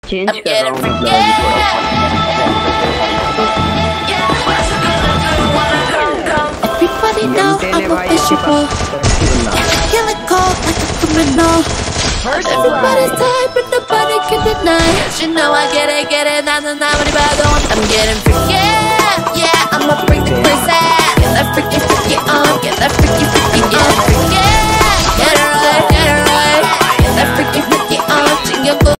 Change I'm कर रहा getting हूँ freaky. मतलब अभी थोड़ा Everybody know I'm a visual. Kill it cold like a criminal. Everybody's tired, but nobody can deny. You know I get it, not the night when I'm getting freaky. Yeah, I'ma bring the crazy.